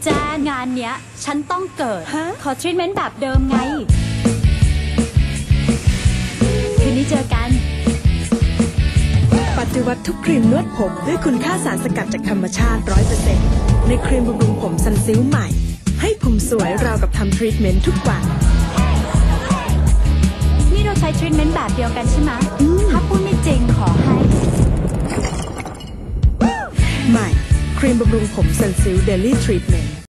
จ้างานเนี้ยฉันต้องเกิดขอทรีทเมนต์แบบเดิมไงคืนนี้เจอกันปฏิวัติทุกครีมนวดผมด้วยคุณค่าสารสกัดจากธรรมชาติ 100% ในครีมบำรุงผมซันซิลใหม่ให้ผมสวยราวกับทำทรีทเมนต์ทุกวันนี่เราใช้ทรีทเมนต์แบบเดียวกันใช่ไหมถ้าพูดไม่จริงขอให้ใหม่ครีมบำรุงผมซันซิลเดลี่ทรีทเมนต์